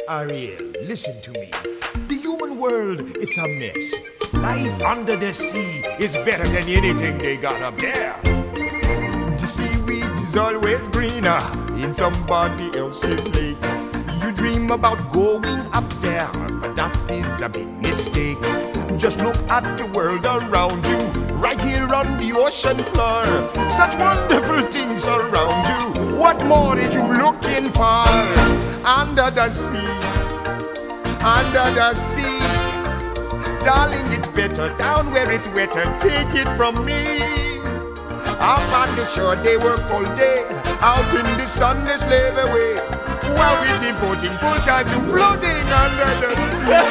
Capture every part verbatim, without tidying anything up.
Ariel, listen to me. The human world, it's a mess. Life under the sea is better than anything they got up there. The seaweed is always greener in somebody else's lake. You dream about going up there, but that is a big mistake. Just look at the world around you, right here on the ocean floor. Such wonderful things around you. What more are you looking for? Under the sea, under the sea. Darling, it's better down where it's wetter. Take it from me. Up on the shore they work all day, out in the sun they slave away, while we're devoting full time to floating under the sea.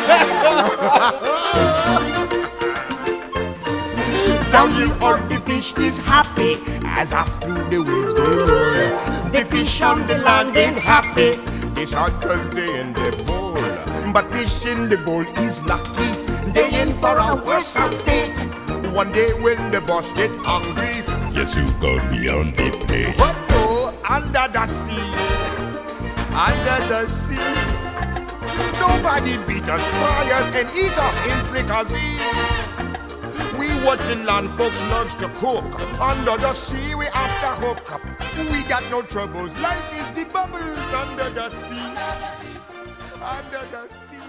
Down here all the fish is happy, as off through the waves they roll. The fish on the land ain't happy, they shot cause they in the bowl. But fish in the bowl is lucky, they in for a worse fate. One day when the boss get hungry, yes, you got me on the plate. But oh, under the sea, under the sea, nobody beat us, fry us, and eat us in fricassee. We what the land folks loves to cook. Under the sea, we after hook up. We got no troubles. Life is the bubbles under the sea. Under the sea.